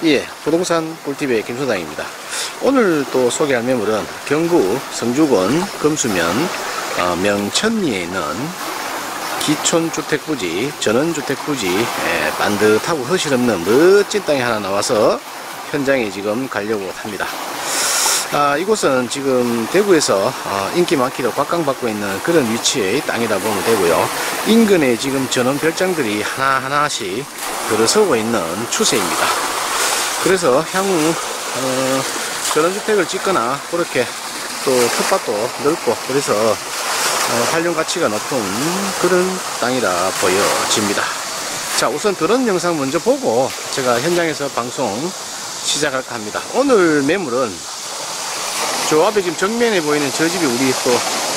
예, 부동산 꿀팁의 김소장입니다. 오늘 또 소개할 매물은 경구 성주군 금수면 명천리에 있는 기촌주택부지, 전원주택부지 반듯하고 허실 없는 멋진 땅이 하나 나와서 현장에 지금 가려고 합니다. 이곳은 지금 대구에서 인기 많기로 각광받고 있는 그런 위치의 땅이라 보면 되고요. 인근에 지금 전원 별장들이 하나하나씩 들어서고 있는 추세입니다. 그래서 향후 전원주택을 짓거나 그렇게 또 텃밭도 넓고 그래서 활용 가치가 높은 그런 땅이라 보여집니다. 자, 우선 드론 영상 먼저 보고 제가 현장에서 방송 시작할까 합니다. 오늘 매물은 저 앞에 지금 정면에 보이는 저 집이 우리 또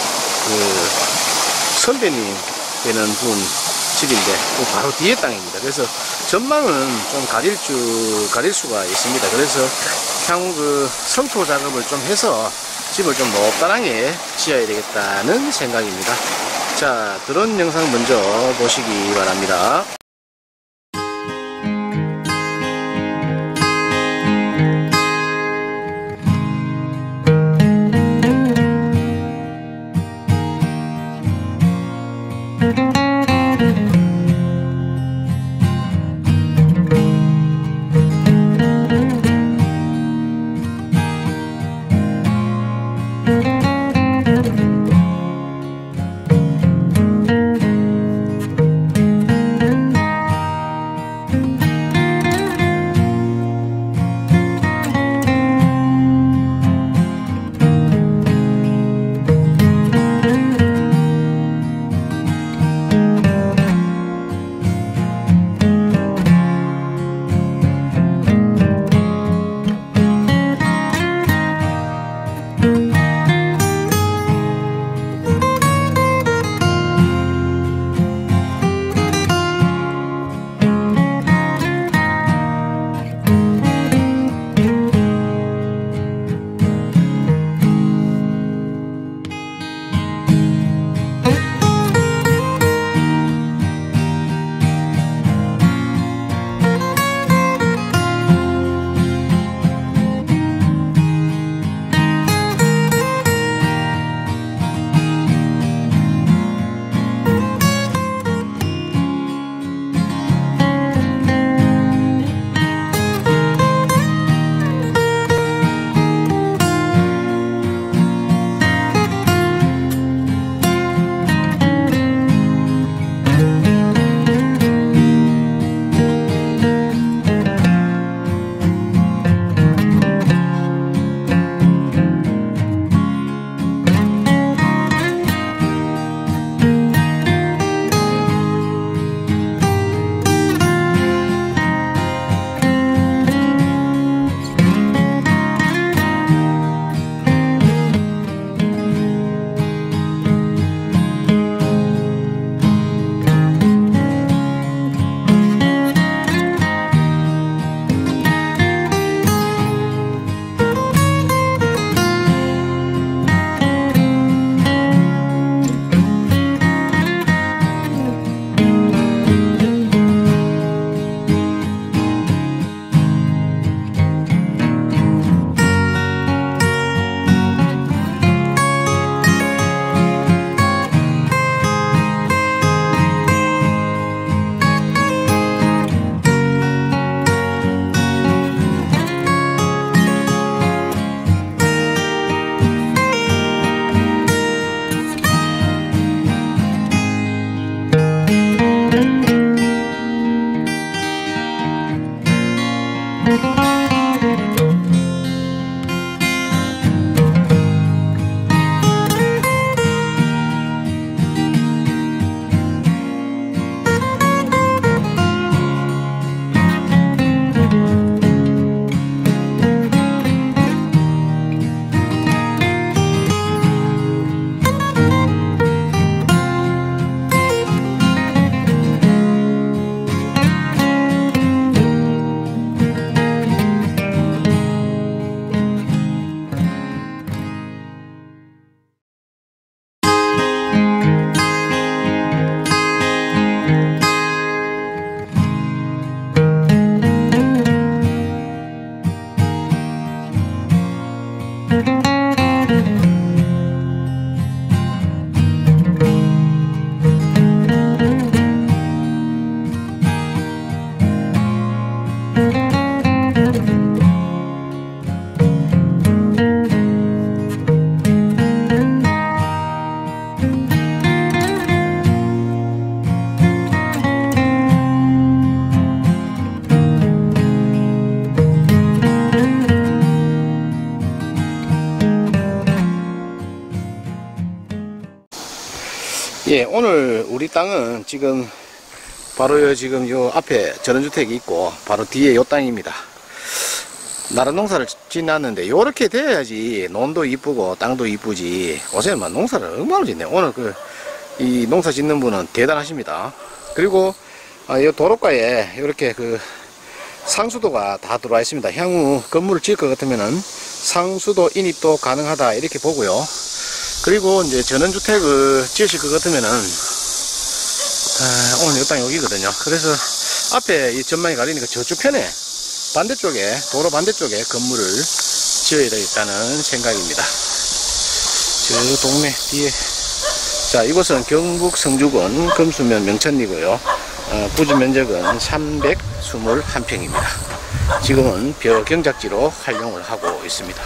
선배님 되는 분 집인데 바로 뒤에 땅입니다. 그래서 전망은 좀 가릴 수가 있습니다. 그래서 향후 성토 작업을 좀 해서 집을 좀 높다랑에 지어야 되겠다는 생각입니다. 자, 드론 영상 먼저 보시기 바랍니다. 예, 오늘 우리 땅은 지금 바로 지금 요 앞에 전원주택이 있고 바로 뒤에 요 땅입니다. 나라 농사를 지났는데 요렇게 돼야지 논도 이쁘고 땅도 이쁘지. 요새는 농사를 엉망으로 짓네. 오늘 이 농사 짓는 분은 대단하십니다. 그리고 이 도로가에 이렇게 상수도가 다 들어와 있습니다. 향후 건물을 지을 것 같으면은 상수도 인입도 가능하다 이렇게 보고요. 그리고 이제 전원주택을 지으실 것 같으면은 오늘 이 땅 여기거든요. 그래서 앞에 이 전망이 가리니까 저쪽 편에 반대쪽에 도로 반대쪽에 건물을 지어야 되겠다는 생각입니다. 저 동네 뒤에 자 이곳은 경북 성주군 금수면 명천리고요. 부지 면적은 321평입니다. 지금은 벼경작지로 활용을 하고 있습니다.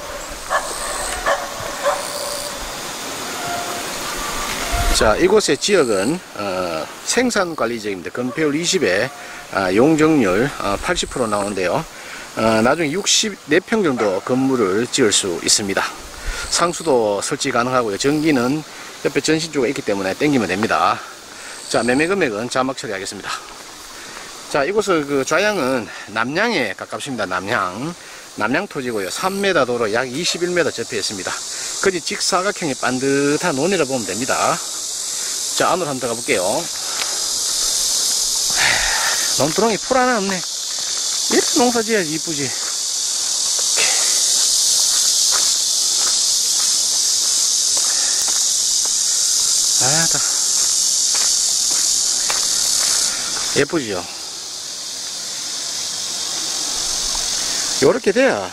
자, 이곳의 지역은 생산관리지역입니다. 건폐율 20에 용적률 80% 나오는데요. 나중에 64평 정도 건물을 지을 수 있습니다. 상수도 설치 가능하고요. 전기는 옆에 전신주가 있기 때문에 땡기면 됩니다. 자, 매매 금액은 자막 처리하겠습니다. 자, 이곳은 좌양은 남양에 가깝습니다. 남양 토지고요. 3m 도로 약 21m 접해 있습니다. 거기 직사각형의 반듯한 논이라 보면 됩니다. 자, 안으로 한번 들어가 볼게요. 논두렁이 풀 하나 없네. 이렇게 농사 지어야지 이쁘지. 아따 예쁘지요. 요렇게 돼야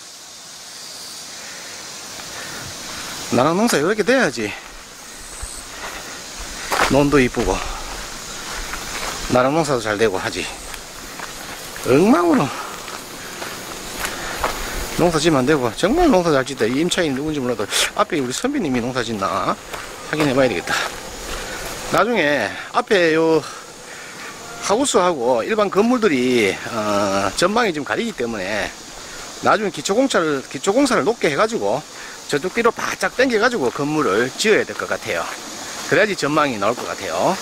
나랑 농사 요렇게 돼야지 논도 이쁘고 나랑 농사도 잘 되고 하지. 엉망으로 농사 지면 안 되고. 정말 농사 잘 짓다. 이 임차인이 누군지 몰라도 앞에 우리 선비님이 농사 짓나 확인해 봐야 되겠다. 나중에 앞에 요 하우스하고 일반 건물들이 전망이 좀 가리기 때문에 나중에 기초공사를 높게 해가지고 저쪽 뒤로 바짝 당겨가지고 건물을 지어야 될 것 같아요. 그래야지 전망이 나올 것 같아요.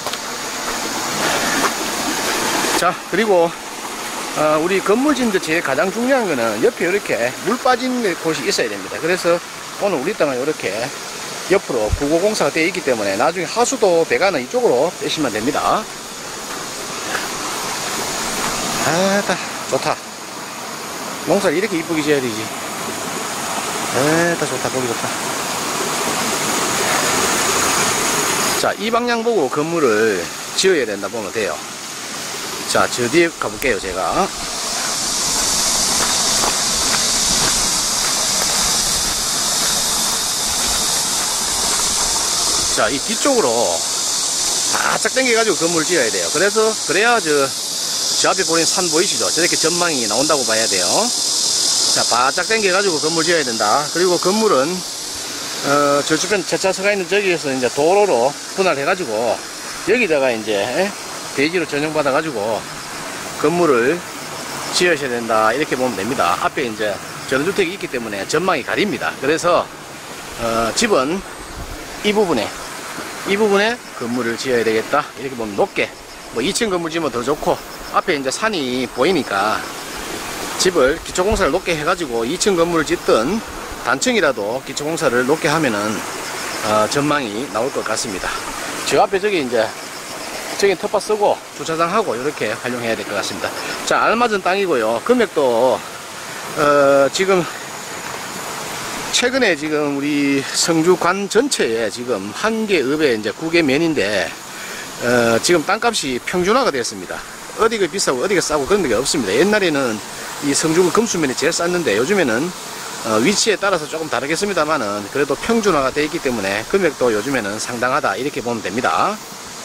자, 그리고 우리 건물 짓는데 제일 가장 중요한 거는 옆에 이렇게 물 빠진 곳이 있어야 됩니다. 그래서 오늘 우리 땅은 이렇게 옆으로 부고공사가 되어 있기 때문에 나중에 하수도 배관은 이쪽으로 빼시면 됩니다. 아따 좋다. 농사를 이렇게 이쁘게 지어야 되지. 아따 좋다. 보기 좋다. 자, 이 방향 보고 건물을 지어야 된다 보면 돼요. 자, 저 뒤에 가볼게요. 제가 자, 이 뒤쪽으로 바짝 당겨가지고 건물을 지어야 돼요. 그래야 저 앞에 보이는 산 보이시죠? 저렇게 전망이 나온다고 봐야 돼요. 자, 바짝 당겨가지고 건물 지어야 된다. 그리고 건물은 저 주변 제차서가 있는 저기에서 이제 도로로 분할해가지고 여기다가 이제 대지로 전용받아가지고 건물을 지으셔야 된다. 이렇게 보면 됩니다. 앞에 이제 전원주택이 있기 때문에 전망이 가립니다. 그래서 집은 이 부분에 건물을 지어야 되겠다. 이렇게 보면 높게 2층 건물 지으면 더 좋고 앞에 이제 산이 보이니까 집을 기초공사를 높게 해가지고 2층 건물을 짓든 단층이라도 기초공사를 높게 하면은 전망이 나올 것 같습니다. 저 앞에 저기 텃밭 쓰고 주차장하고 이렇게 활용해야 될 것 같습니다. 자, 알맞은 땅이고요. 금액도 지금 최근에 지금 우리 성주관 전체에 지금 1개 읍에 이제 9개 면인데 지금 땅값이 평준화가 되었습니다. 어디가 비싸고 어디가 싸고 그런 데가 없습니다. 옛날에는 이 성주구 금수면이 제일 쌌는데 요즘에는 위치에 따라서 조금 다르겠습니다만은 그래도 평준화가 되어 있기 때문에 금액도 요즘에는 상당하다 이렇게 보면 됩니다.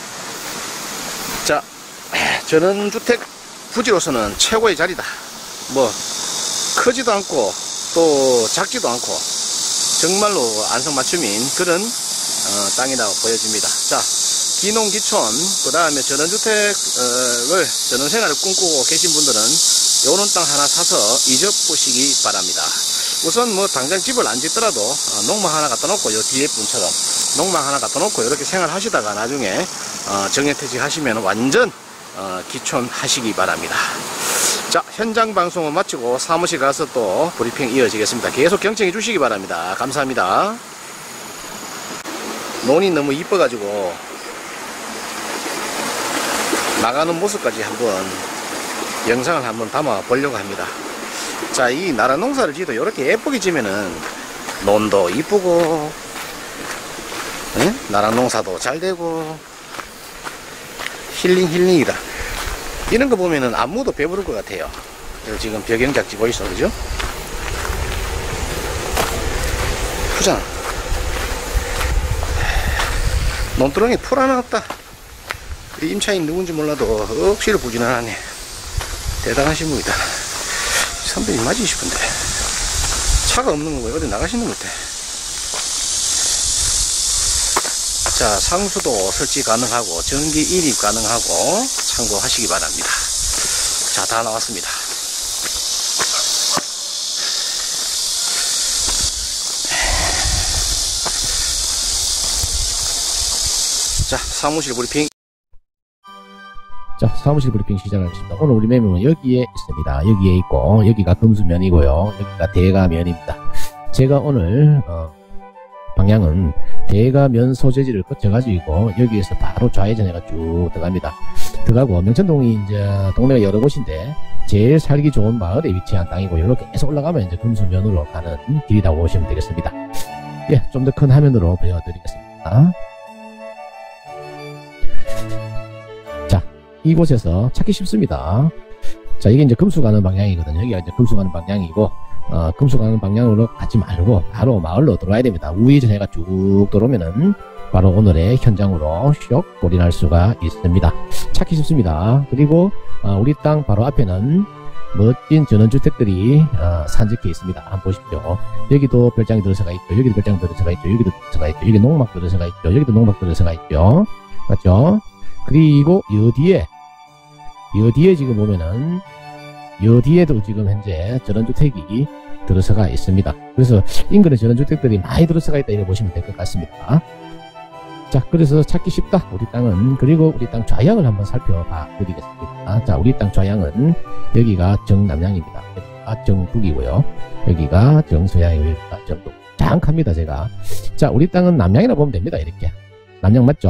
자, 전원주택 부지로서는 최고의 자리다. 뭐 크지도 않고 또 작지도 않고 정말로 안성맞춤인 그런 땅이라고 보여집니다. 자, 기농기촌, 그 다음에 전원주택을 전원생활을 꿈꾸고 계신 분들은 요런 땅 하나 사서 이접보시기 바랍니다. 우선 뭐 당장 집을 안 짓더라도 농막 하나 갖다 놓고 요 뒤에 분처럼 농막 하나 갖다 놓고 이렇게 생활하시다가 나중에 정해퇴직 하시면 완전 기촌 하시기 바랍니다. 자, 현장 방송은 마치고 사무실 가서 또 브리핑 이어지겠습니다. 계속 경청해 주시기 바랍니다. 감사합니다. 논이 너무 이뻐가지고 나가는 모습까지 한번 영상을 한번 담아 보려고 합니다. 자, 이 나라 농사를 지어도 이렇게 예쁘게 지면은 논도 이쁘고 나라 농사도 잘 되고 힐링이다. 이런 거 보면은 안무도 배부를 것 같아요. 지금 벽영작지 보이시죠? 그죠? 푸잖아. 논두렁이 풀 하나 없다. 이 임차인 누군지 몰라도 억지로 부지런하네. 대단하신 분이다. 선배님 맞이 싶은데 차가 없는 거고 어디 나가시는 것 같아. 자, 상수도 설치 가능하고 전기 일입 가능하고 참고하시기 바랍니다. 자, 다 나왔습니다. 자, 사무실 브리핑. 자, 사무실 브리핑 시작하겠습니다. 오늘 우리 매물은 여기에 있습니다. 여기에 있고, 여기가 금수면이고요. 여기가 대가면입니다. 제가 오늘 방향은 대가면 소재지를 거쳐가지고 여기에서 바로 좌회전해가 쭉 들어갑니다. 들어가고 명천동이 이제 동네가 여러 곳인데 제일 살기 좋은 마을에 위치한 땅이고 이렇게 계속 올라가면 이제 금수면으로 가는 길이라고 보시면 되겠습니다. 예, 좀 더 큰 화면으로 보여드리겠습니다. 자, 이곳에서 찾기 쉽습니다. 자, 이게 이제 금수 가는 방향이거든요. 여기가 이제 금수 가는 방향이고, 금수 가는 방향으로 가지 말고 바로 마을로 들어와야 됩니다. 우회전해가 쭉 들어오면은 바로 오늘의 현장으로 슉 올인할 수가 있습니다. 찾기 쉽습니다. 그리고 우리 땅 바로 앞에는 멋진 전원주택들이 산적해 있습니다. 한번 보십시오. 여기도 별장이 들어서가 있죠. 여기도 별장 들어서가 있죠. 여기도 들어서가 있죠. 여기 농막 들어서가 있죠. 여기도 농막 들어서가 있죠. 맞죠? 그리고 여 뒤에 지금 보면은 여 뒤에도 지금 현재 전원주택이 들어서가 있습니다. 그래서 인근에 전원주택들이 많이 들어서가 있다 이렇게 보시면 될 것 같습니다. 자, 그래서 찾기 쉽다 우리 땅은. 그리고 우리 땅 좌향을 한번 살펴봐 드리겠습니다. 자, 우리 땅 좌향은 여기가 정남향입니다. 여기가 정북이고요. 여기가 정서향이고 여기가 정북. 정확합니다 제가. 자, 우리 땅은 남향이라 보면 됩니다. 이렇게 남향 맞죠?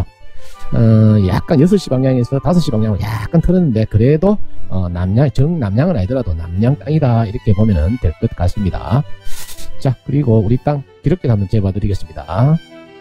약간 6시 방향에서 5시 방향을 약간 틀었는데 그래도 정남향은 아니더라도 남향 땅이다 이렇게 보면 될 것 같습니다. 자, 그리고 우리 땅 기록길 한번 재봐 드리겠습니다.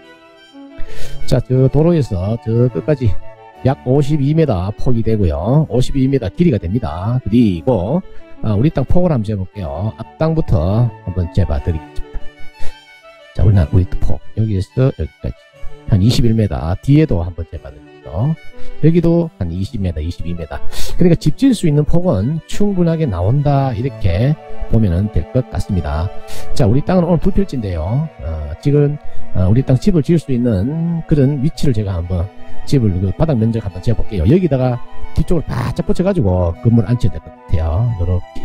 자, 저 도로에서 저 끝까지 약 52m 폭이 되고요. 52m 길이가 됩니다. 그리고 우리 땅 폭을 한번 재볼게요. 앞땅부터 한번 재봐 드리겠습니다. 자, 우리 폭 여기에서 여기까지 한 21m, 뒤에도 한번 재봐드릴게요. 여기도 한 20m, 22m. 그러니까 집 지을 수 있는 폭은 충분하게 나온다 이렇게 보면 될 것 같습니다. 자, 우리 땅은 오늘 불필지인데요. 지금 우리 땅 집을 지을 수 있는 그런 위치를 제가 한번 집을 바닥 면적 한번 재볼게요. 여기다가 뒤쪽을 바짝 붙여가지고 건물 앉혀야 될 것 같아요. 요렇게.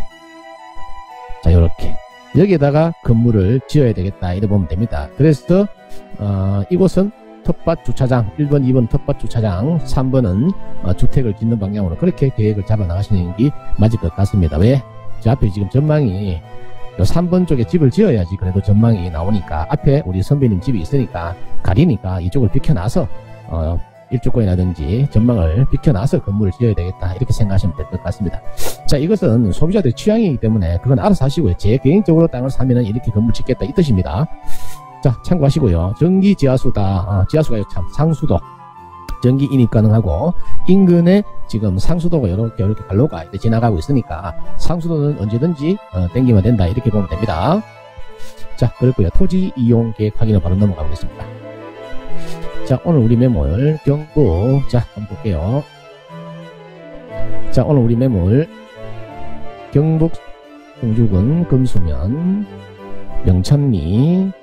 자, 요렇게. 여기에다가 건물을 지어야 되겠다 이렇게 보면 됩니다. 그래서 이곳은 텃밭 주차장 1번 2번 텃밭 주차장 3번은 주택을 짓는 방향으로 그렇게 계획을 잡아 나가시는 게 맞을 것 같습니다. 왜? 저 앞에 지금 전망이 요 3번 쪽에 집을 지어야지 그래도 전망이 나오니까 앞에 우리 선배님 집이 있으니까 가리니까 이쪽을 비켜놔서 일조권이라든지 전망을 비켜놔서 건물을 지어야 되겠다 이렇게 생각하시면 될 것 같습니다. 자, 이것은 소비자들의 취향이기 때문에 그건 알아서 하시고요. 제 개인적으로 땅을 사면은 이렇게 건물 짓겠다 이 뜻입니다. 자, 참고하시고요. 전기 지하수다. 지하수가 참 상수도 전기 인입 가능하고 인근에 지금 상수도가 이렇게 갈로가 지나가고 있으니까 상수도는 언제든지 땡기면 된다 이렇게 보면 됩니다. 자, 그렇고요. 토지 이용 계획 확인을 바로 넘어가 보겠습니다. 자, 오늘 우리 매물 경북, 자, 한번 볼게요. 자, 오늘 우리 매물 경북 성주군 금수면 명천리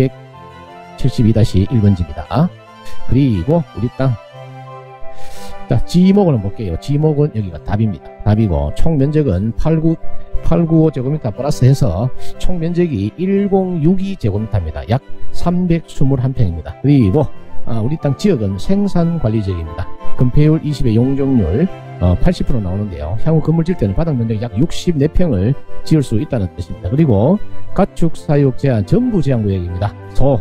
272-1번지입니다. 그리고 우리 땅, 자, 지목을 한번 볼게요. 지목은 여기가 답입니다. 답이고, 총 면적은 895제곱미터 플러스 해서 총 면적이 1062제곱미터입니다. 약 321평입니다. 그리고 우리 땅 지역은 생산관리지역입니다. 건폐율 20의 용적률 80% 나오는데요. 향후 건물 질 때는 바닥 면적이 약 64평을 지을 수 있다는 뜻입니다. 그리고 가축 사육 제한 전부 제한 구역입니다. 소,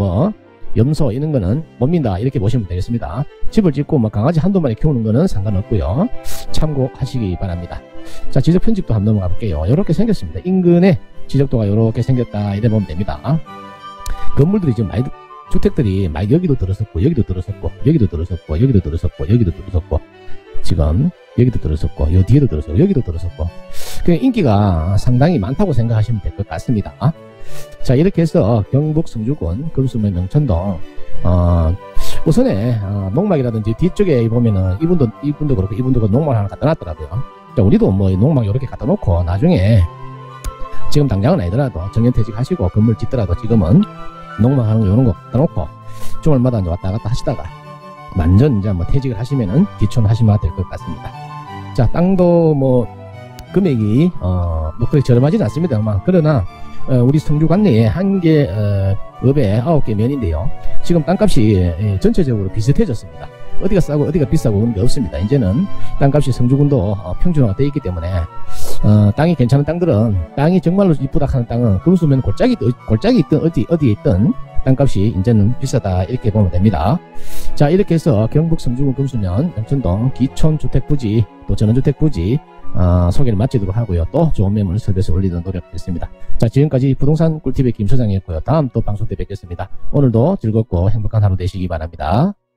염소 이런 거는 못 민다 이렇게 보시면 되겠습니다. 집을 짓고 강아지 한두 마리 키우는 거는 상관없고요. 참고하시기 바랍니다. 자, 지적 편집도 한번 넘어가 볼게요. 이렇게 생겼습니다. 인근에 지적도가 이렇게 생겼다 이래 보면 됩니다. 건물들이 지금 많이, 주택들이 막 여기도 들어섰고 여기도 들어섰고 여기도 들어섰고 여기도 들어섰고 여기도 들어섰고 지금 여기도 들어섰고 요 뒤에도 들어섰고 여기도 들어섰고 인기가 상당히 많다고 생각하시면 될 것 같습니다. 자, 이렇게 해서 경북 성주군 금수면 명천동 우선에 농막이라든지 뒤쪽에 보면은 이분도 그렇고 이분도 그 농막 하나 갖다 놨더라고요. 자, 우리도 농막 이렇게 갖다 놓고 나중에 지금 당장은 아니더라도 정년퇴직 하시고 건물 짓더라도 지금은 농막 하는 거 이런 거 갖다 놓고 주말마다 왔다 갔다 하시다가 완전 이제 퇴직을 하시면은 귀촌하시면 될 것 같습니다. 자, 땅도 금액이 그렇게 저렴하지는 않습니다만, 그러나 우리 성주 관내에 한 개 업에 9개 면인데요. 지금 땅값이 전체적으로 비슷해졌습니다. 어디가 싸고 어디가 비싸고 그런 게 없습니다. 이제는 땅값이 성주군도 평준화가 되어 있기 때문에 땅이 괜찮은 땅들은, 땅이 정말로 이쁘다 하는 땅은 금수면 골짜기 있든 어디에 있든 땅값이 이제는 비싸다 이렇게 보면 됩니다. 자, 이렇게 해서 경북 성주군 금수면 명천동 기촌주택부지 또 전원주택부지 소개를 마치도록 하고요. 또 좋은 매물 서비스 올리도록 노력하겠습니다. 자, 지금까지 부동산 꿀팁의 김 소장이었고요. 다음 또 방송 때 뵙겠습니다. 오늘도 즐겁고 행복한 하루 되시기 바랍니다.